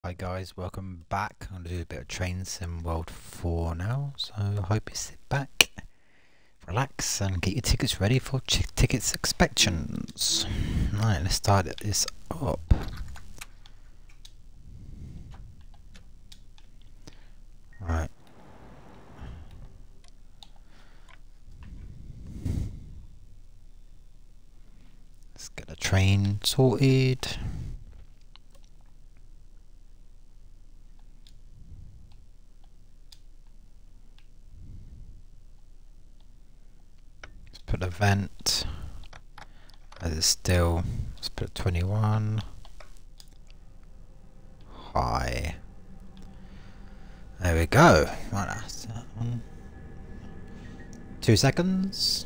Hi guys, welcome back. I'm going to do a bit of Train Sim World 4 now, so I hope you sit back, relax and get your tickets ready for tickets inspections. Right, let's start this up. Right. Let's get the train sorted. Let's put a vent as it's still. Let's put 21. High. There we go. Right, that's that one. 2 seconds.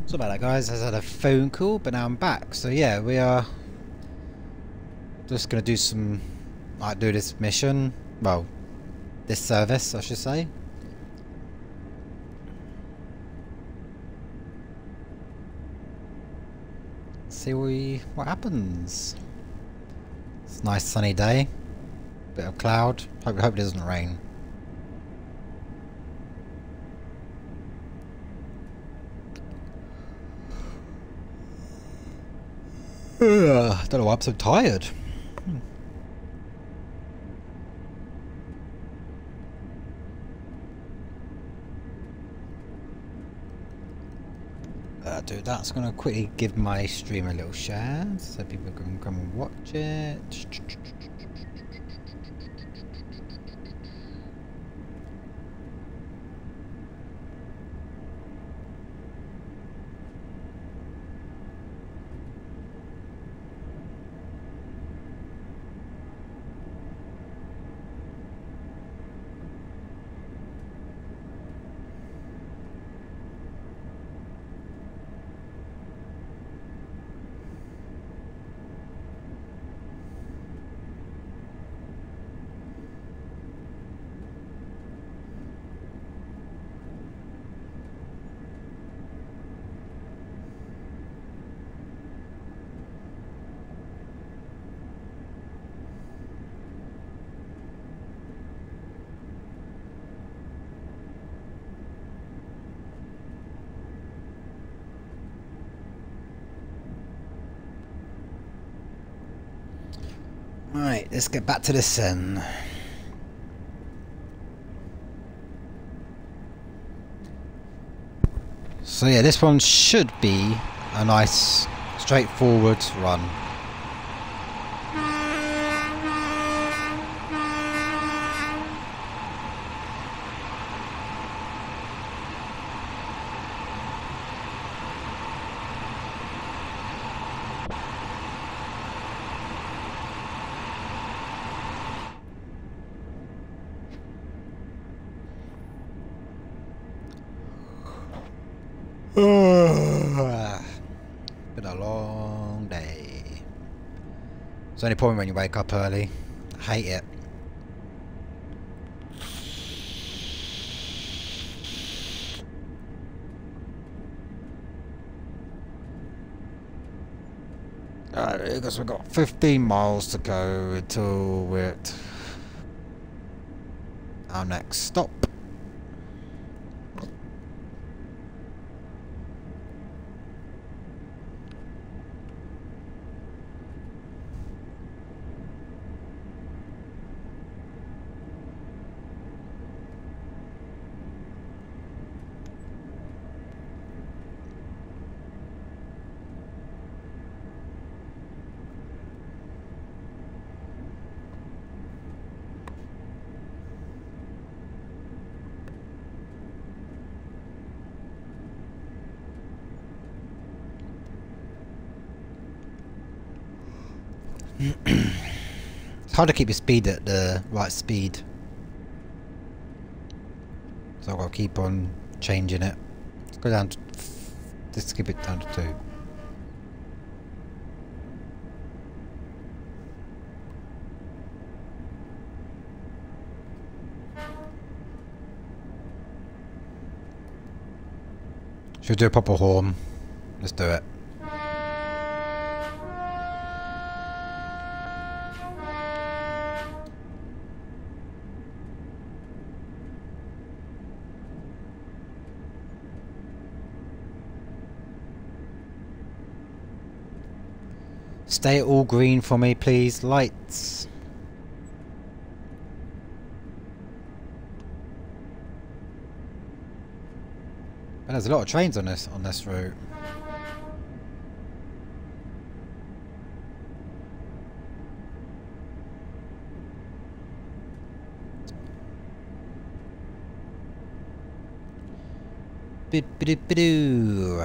So about that, guys. I had a phone call, but now I'm back. So yeah, we are just gonna do some, like, do this mission. Well, this service, I should say. See what happens. It's a nice sunny day. Bit of cloud. Hope it doesn't rain. I don't know why I'm so tired. Do that. So I'm gonna quickly give my stream a little share so people can come and watch it. Right, let's get back to this then. So yeah, this one should be a nice, straightforward run. Been a long day. It's only problem when you wake up early. I hate it. I guess we've got 15 miles to go until we're at our next stop. It's hard to keep your speed at the right speed, so I've got to keep on changing it. Let's go down to, just keep it down to 2. Should we do a proper horn? Let's do it. Stay all green for me, please. Lights. And there's a lot of trains on this route. Bid-bid-bid-doo.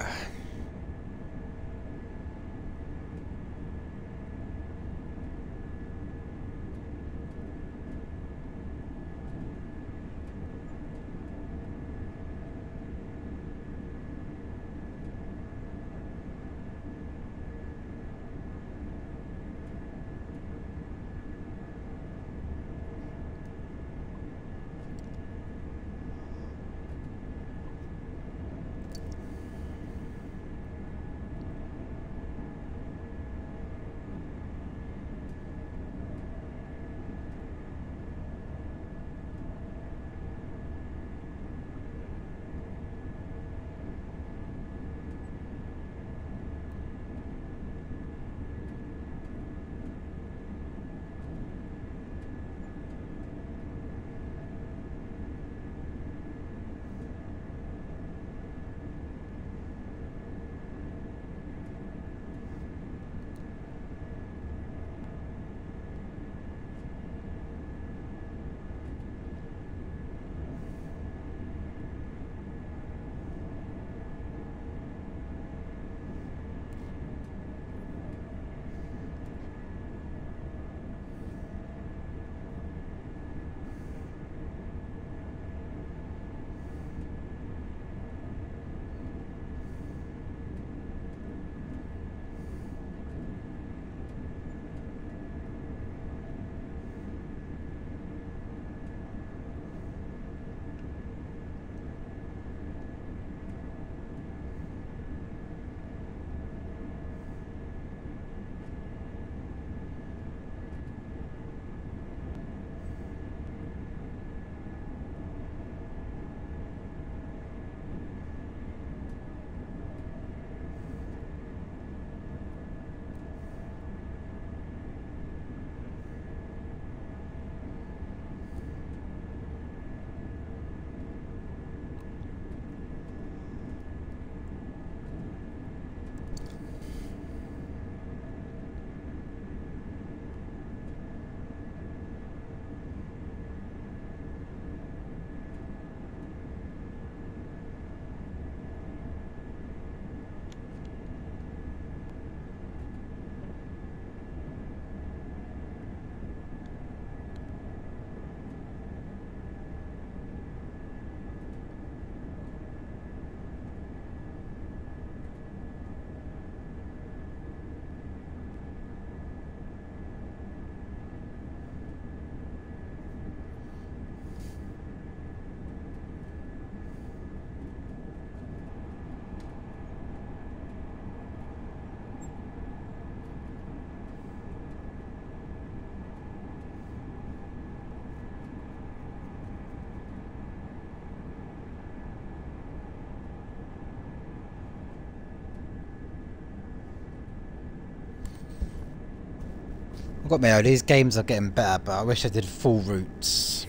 I've got me, these games are getting better, but I wish I did full routes.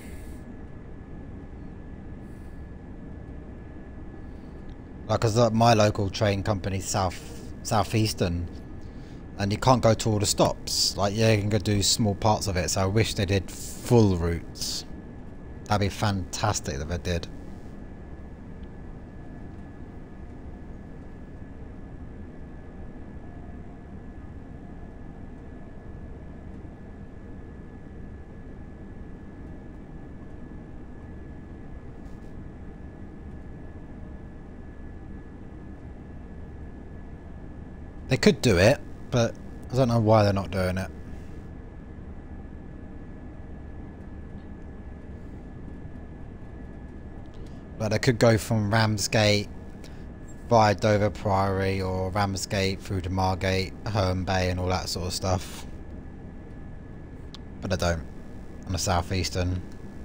Like, cause my local train company, Southeastern, and you can't go to all the stops. Like, yeah, you can go do small parts of it. So I wish they did full routes. That'd be fantastic if they did. They could do it, but I don't know why they're not doing it. But they could go from Ramsgate via Dover Priory or Ramsgate through to Margate, Herne Bay and all that sort of stuff. But I don't. On the Southeastern.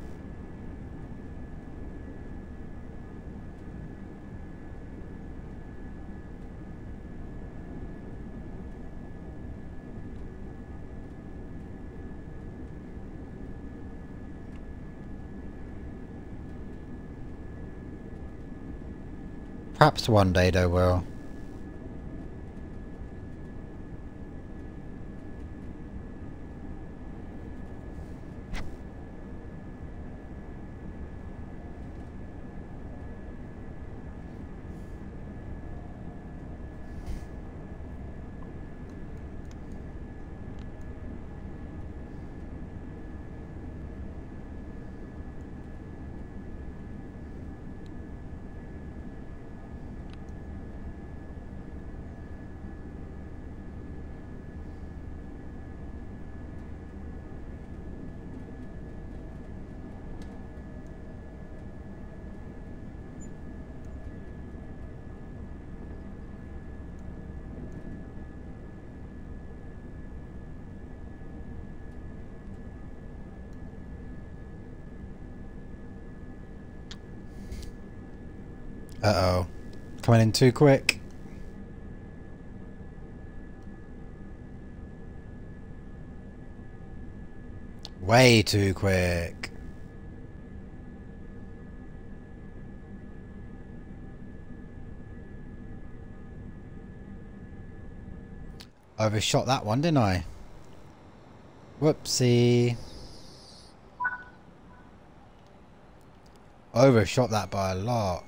Perhaps one day they will. Uh-oh. Coming in too quick. Way too quick. Overshot that one, didn't I? Whoopsie. Overshot that by a lot.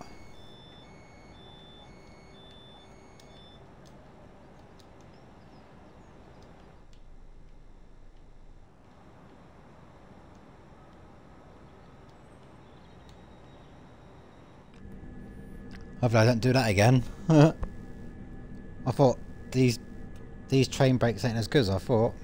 Hopefully I don't do that again. I thought these train brakes ain't as good as I thought.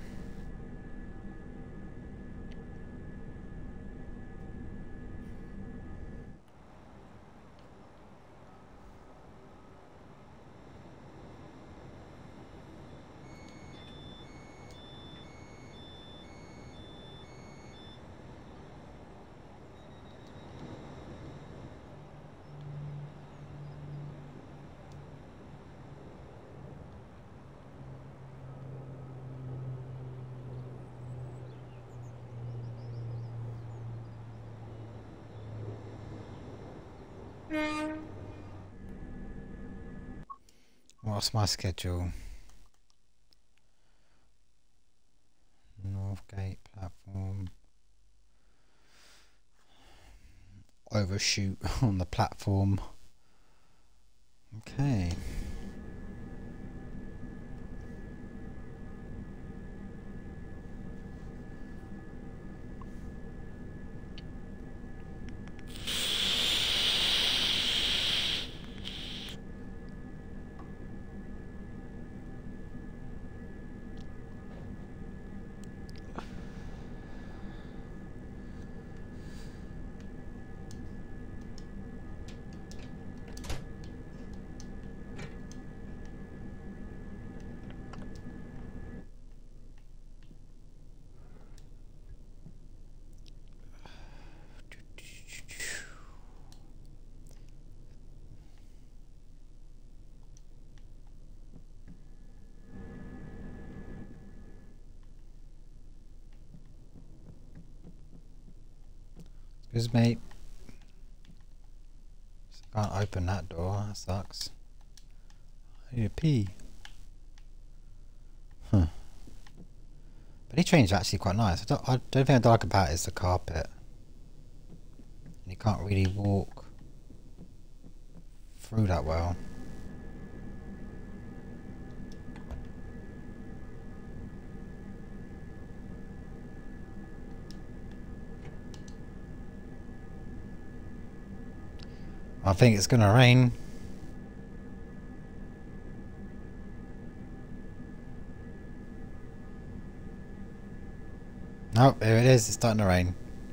What's my schedule? Northgate platform. Overshoot on the platform. Okay. Excuse me. Can't open that door, that sucks. I need a pee. Huh. But these trains are actually quite nice. I don't think I like about it is the carpet. And you can't really walk through that well. I think it's gonna rain. Oh, here it is, it's starting to rain.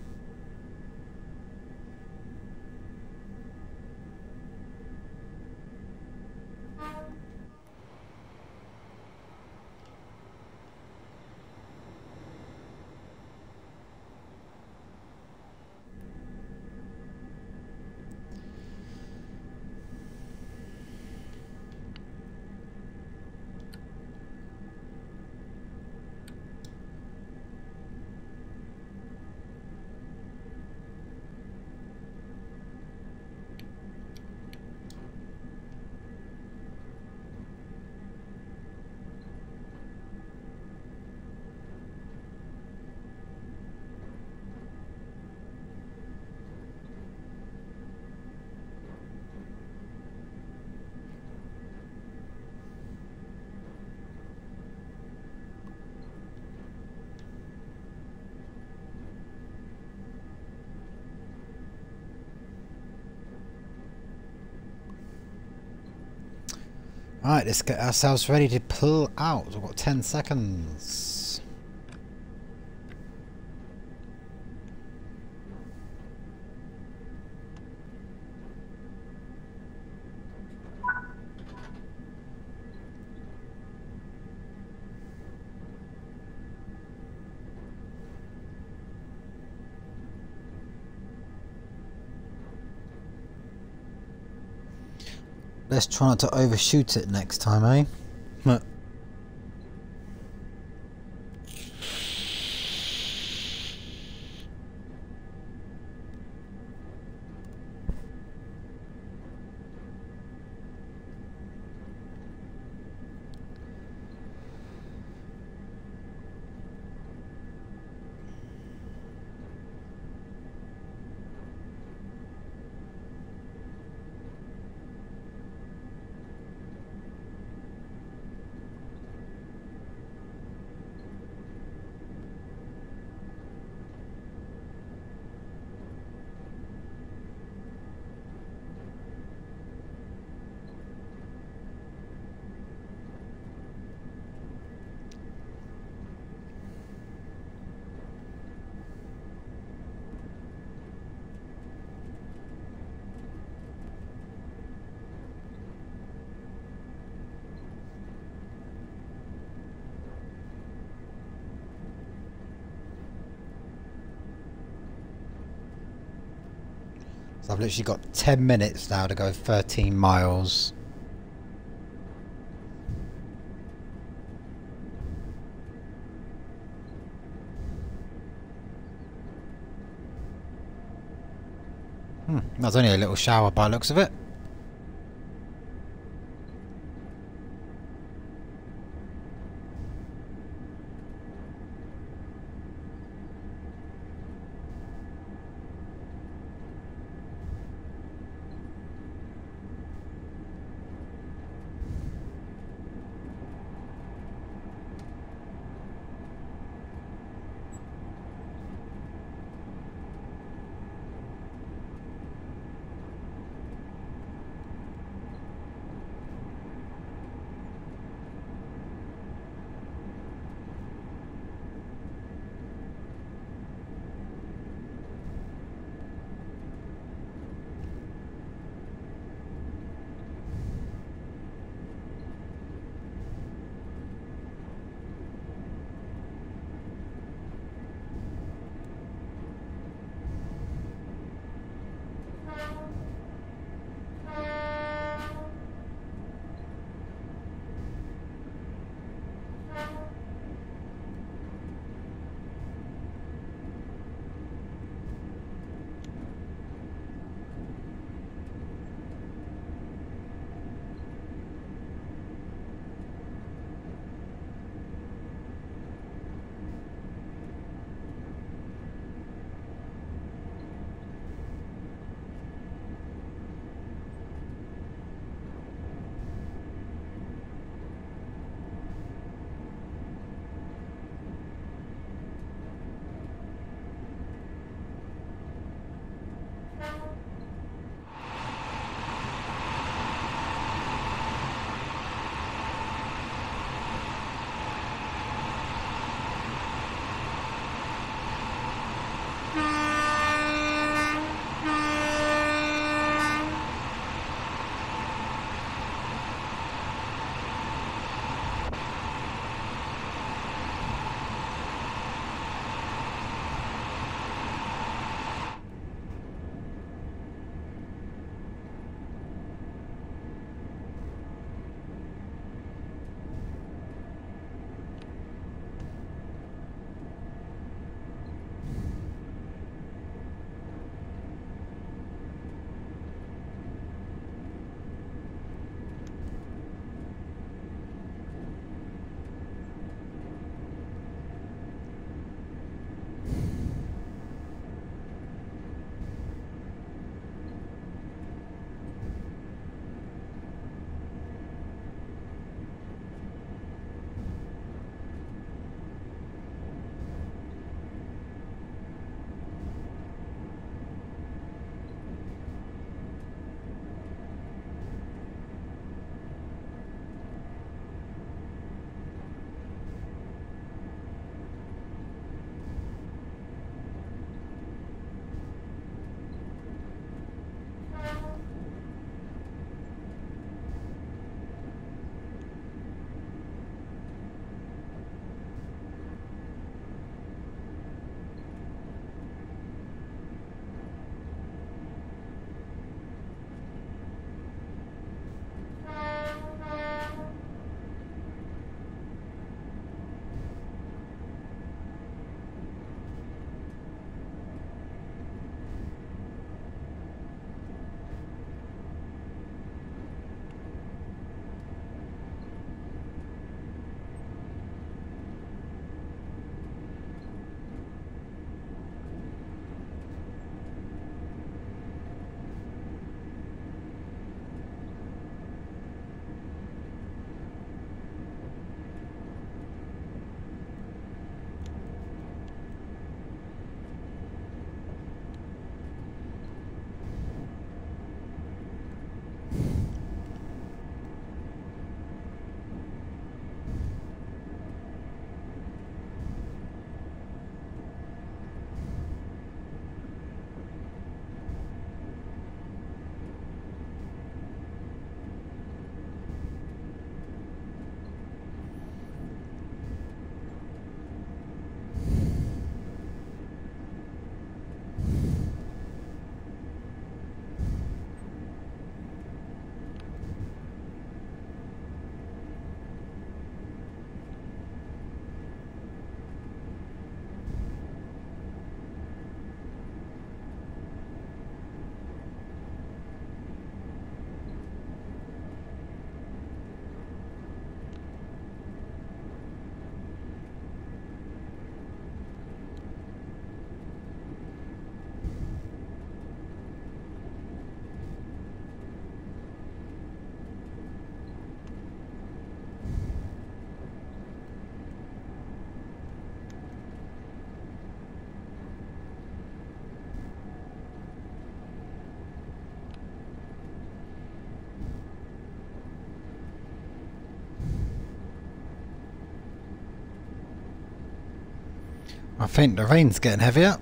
Alright, let's get ourselves ready to pull out. We've got 10 seconds. Let's try not to overshoot it next time, eh? So I've literally got 10 minutes now to go 13 miles. That's only a little shower by the looks of it. I think the rain's getting heavier.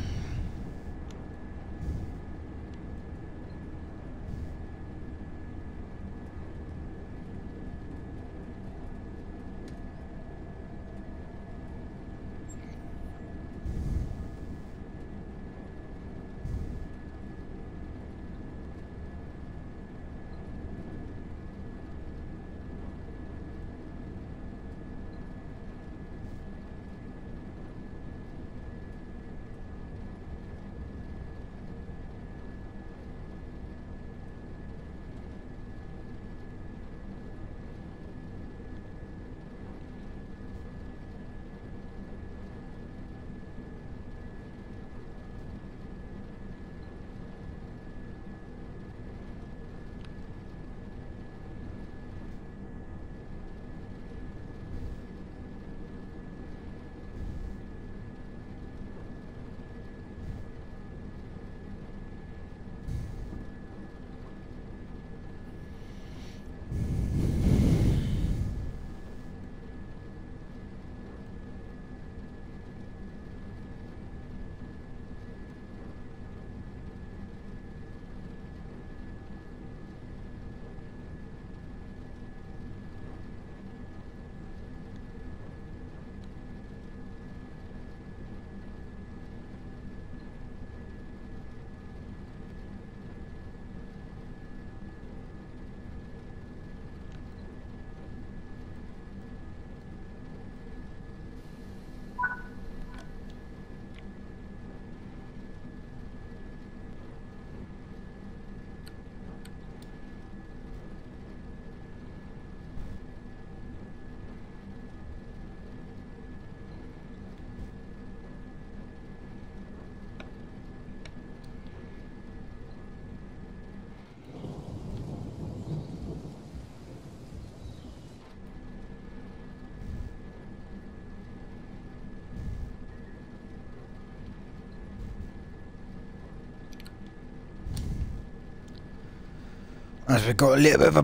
As we've got a little bit of a,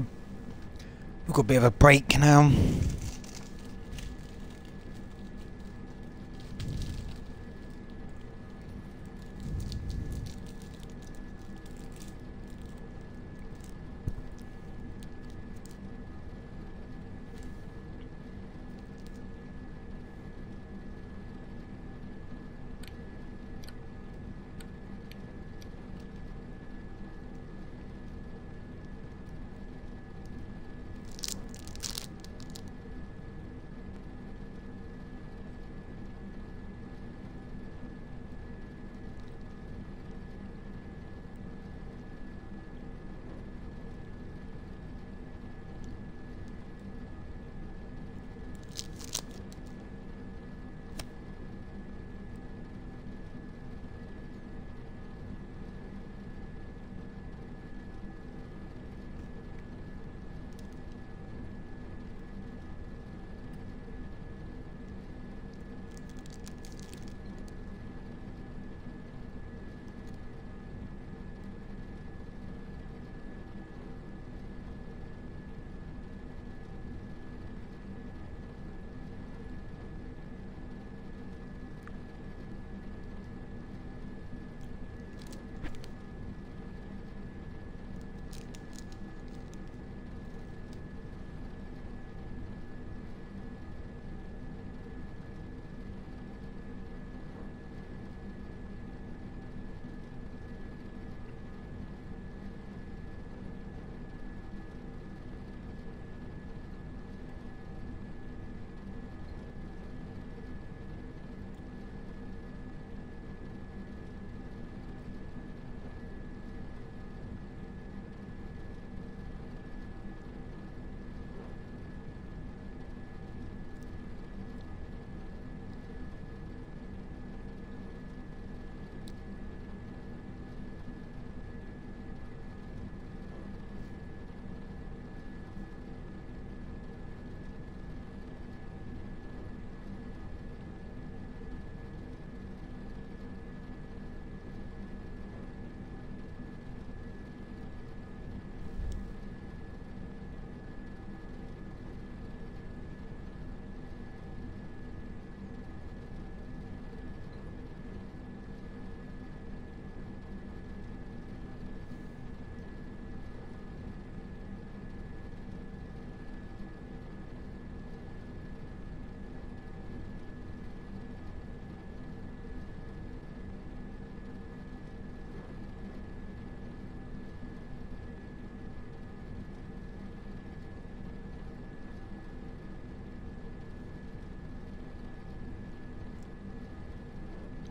we've got a bit of a break now.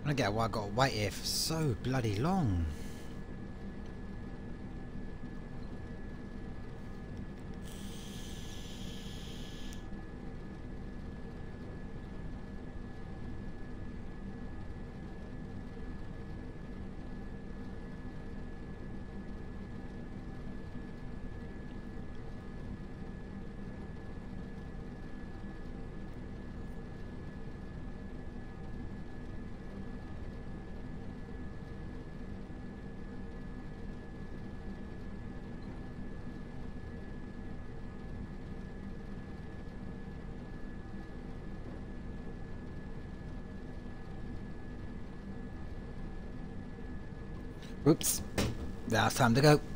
I don't get why I got to wait here for so bloody long. Oops. Now it's time to go.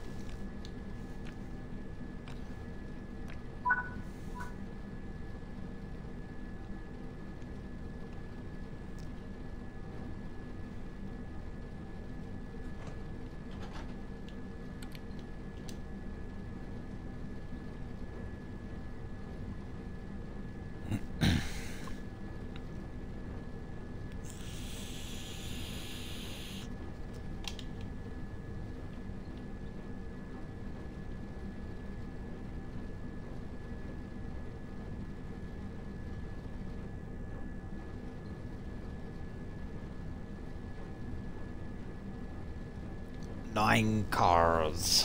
Nine cars.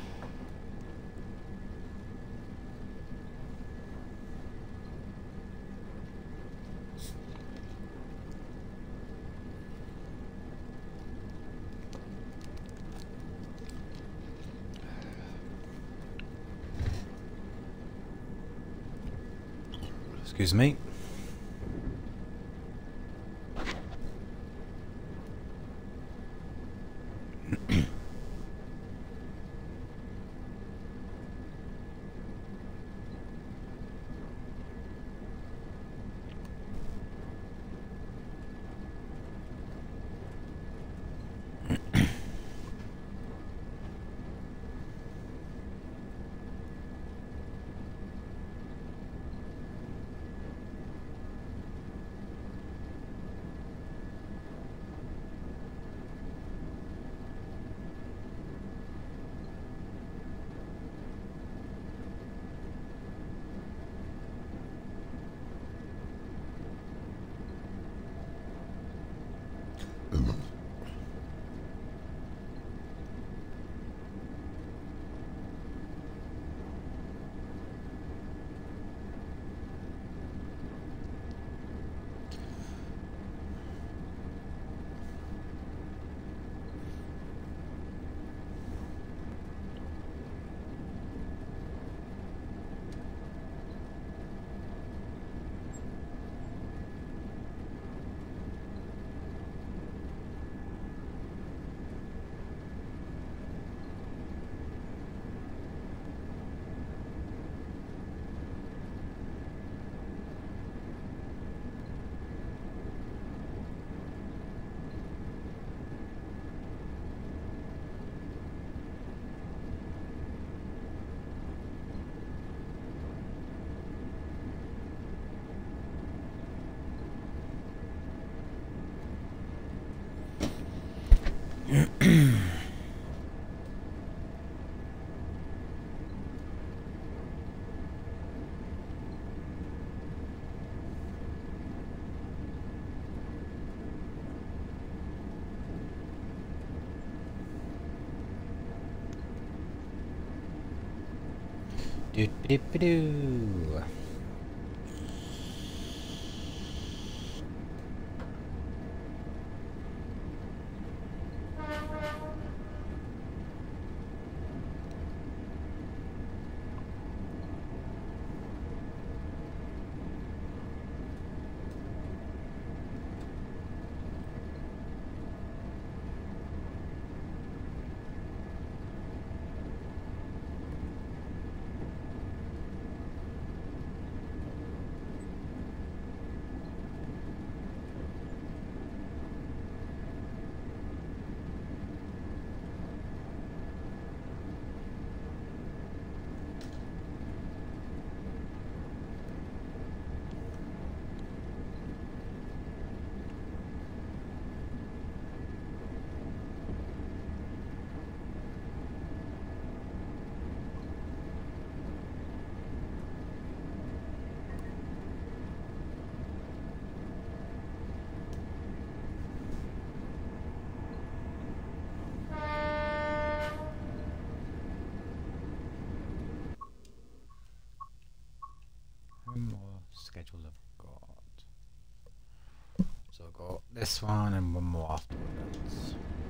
Excuse me. Do do do do. schedule have I got? So I've got this one and one more afterwards.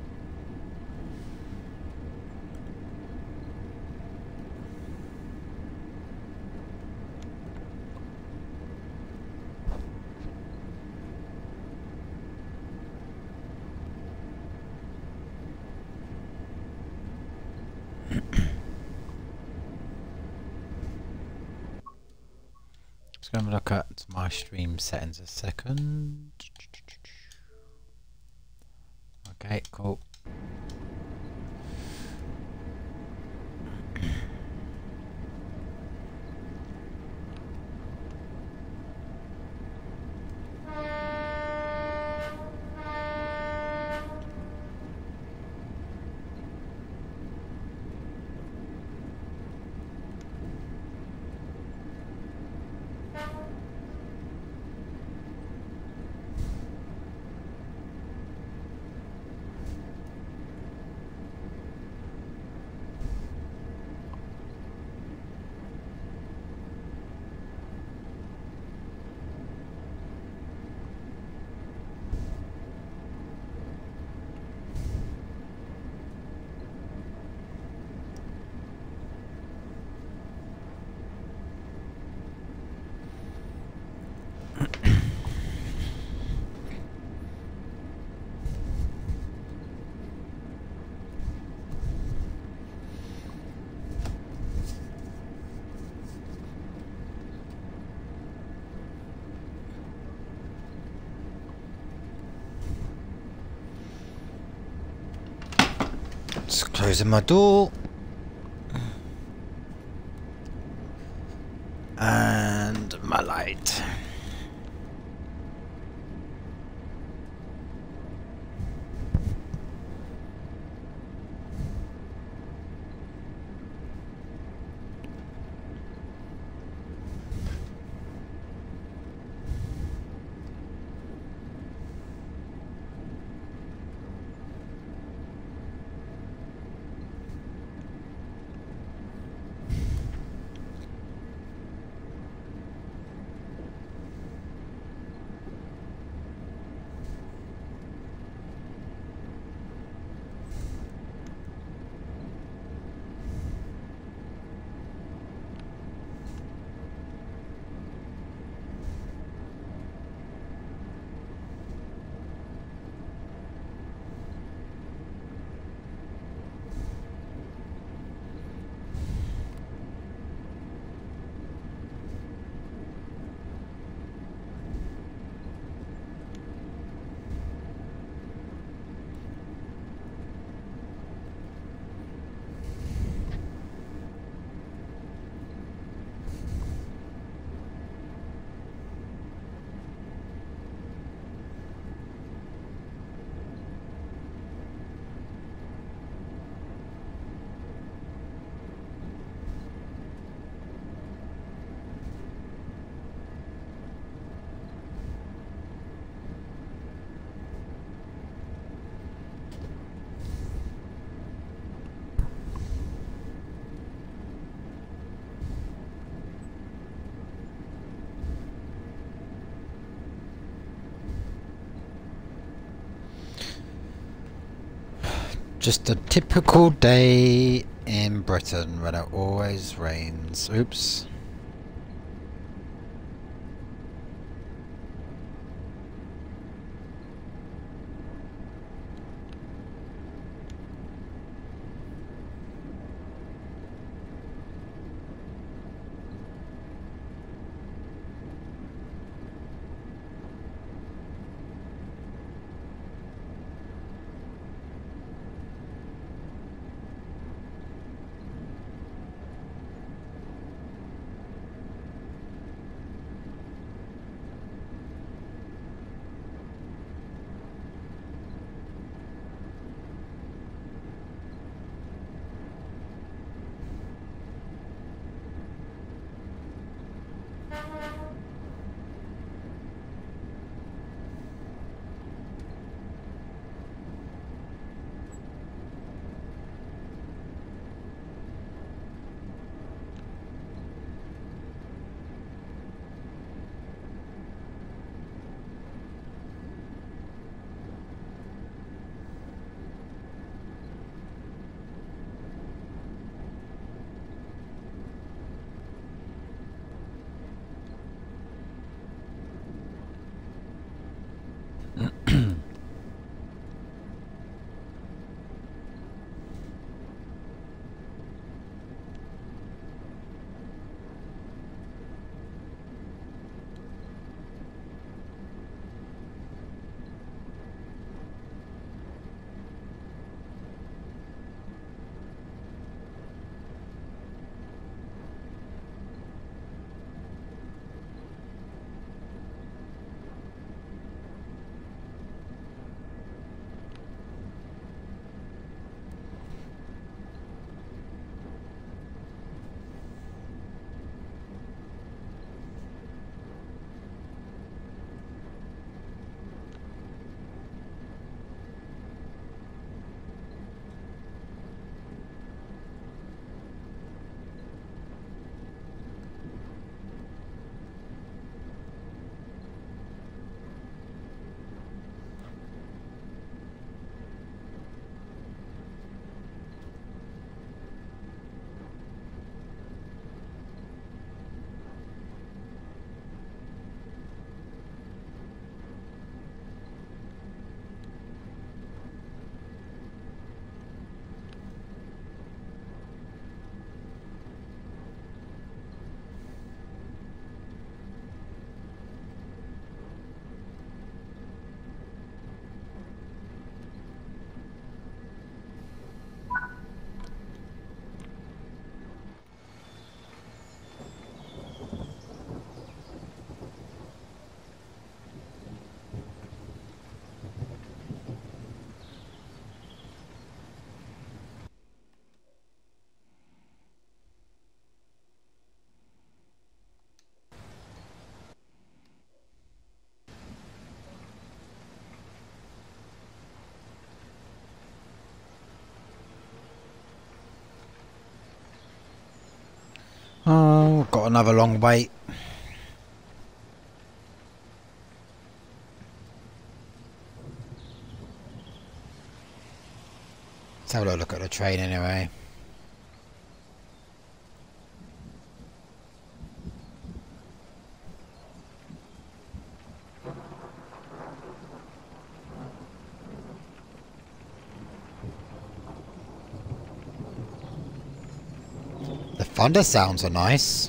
Just going to look at my stream settings a second. Okay, cool. Just closing my door. And my light. Just a typical day in Britain when it always rains. Oops. Oh, got another long wait. Let's have a little look at the train anyway. The thunder sounds are nice.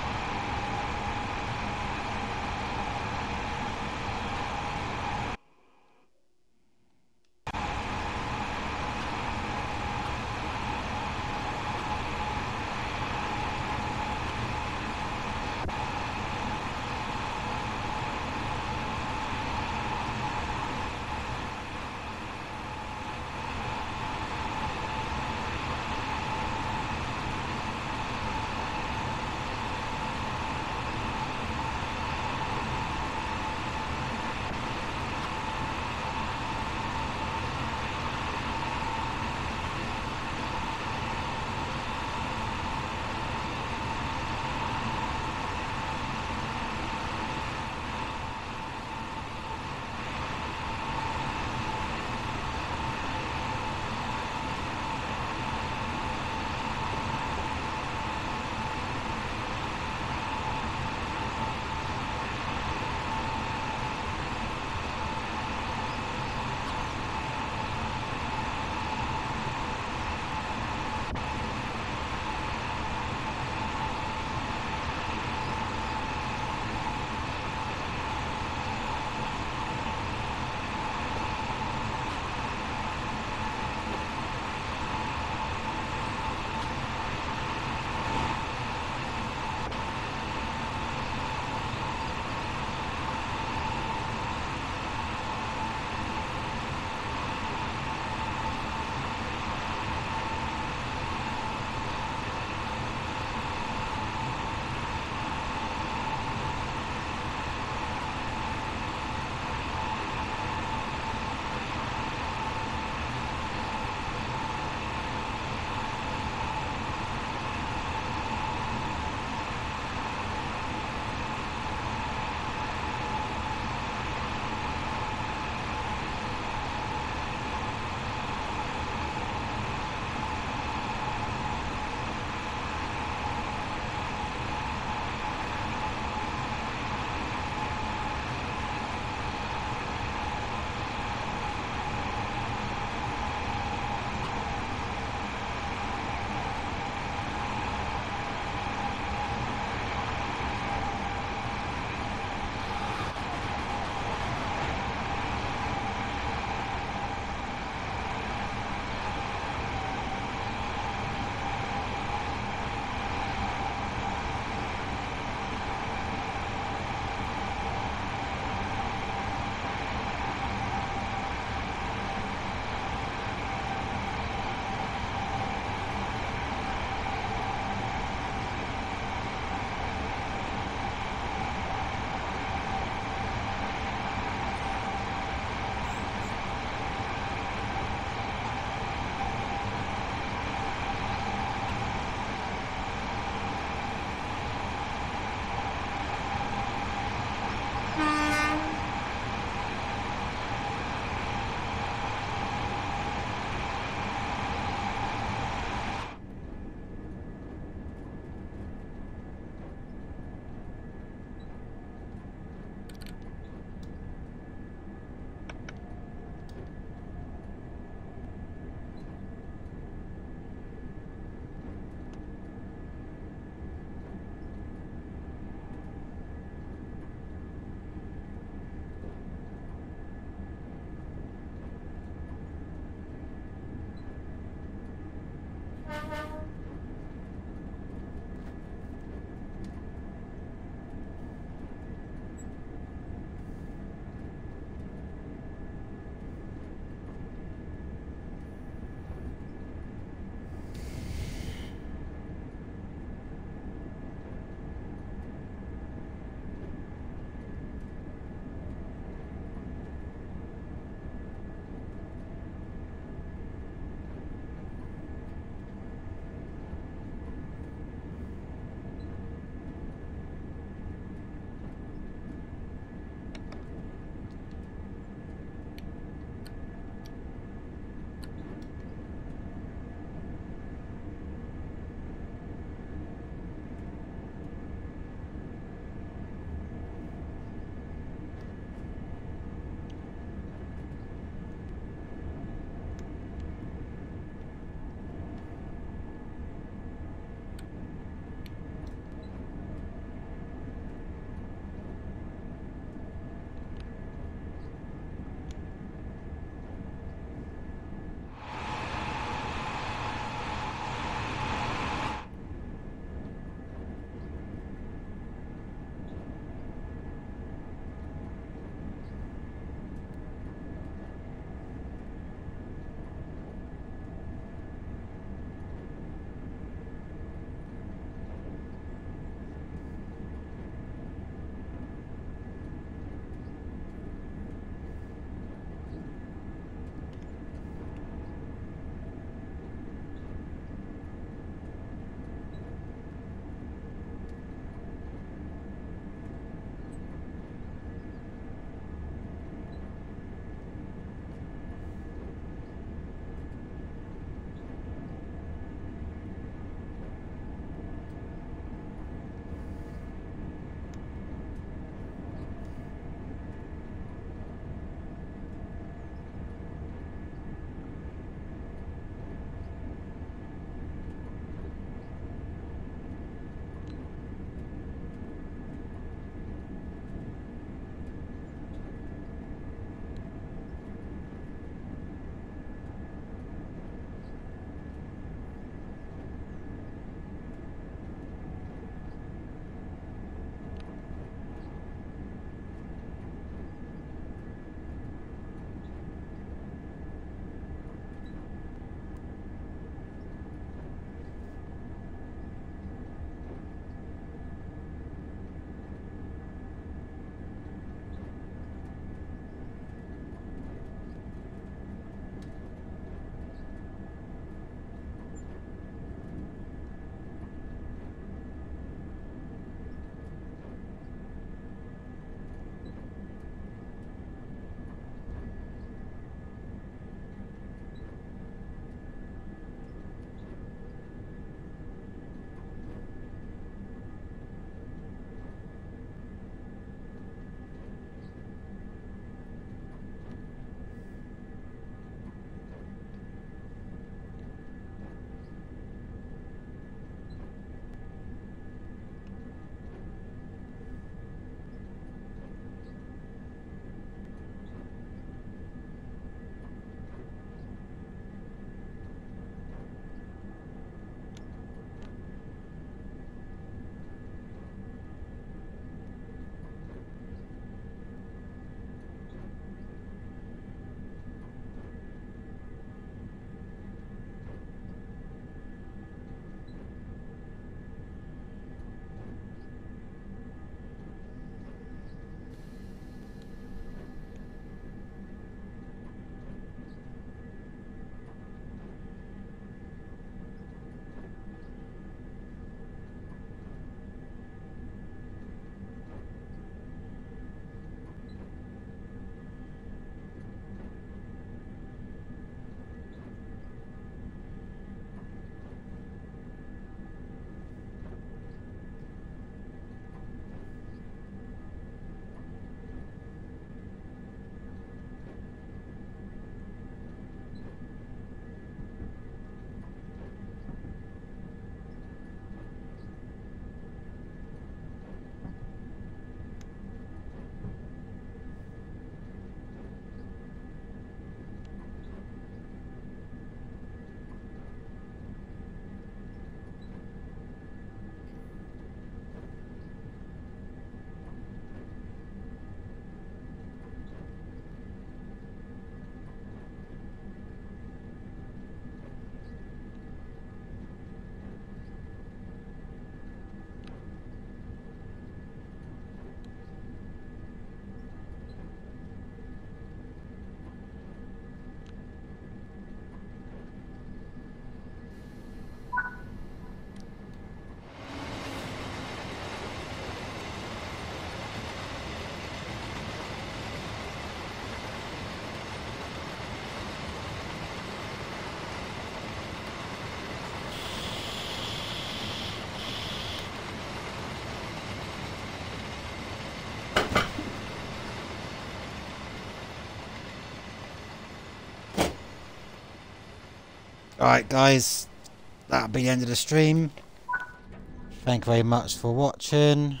Alright guys, that'll be the end of the stream. Thank you very much for watching.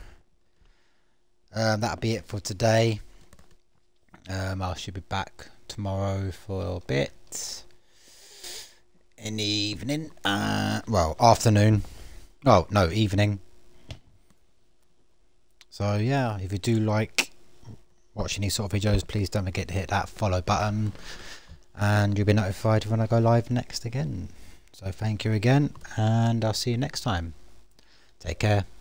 That'll be it for today. I should be back tomorrow for a bit in the evening. Well, afternoon. Oh no, evening. So yeah, if you do like watching these sort of videos, please don't forget to hit that follow button, and you'll be notified when I go live next again. So thank you again, and I'll see you next time. Take care.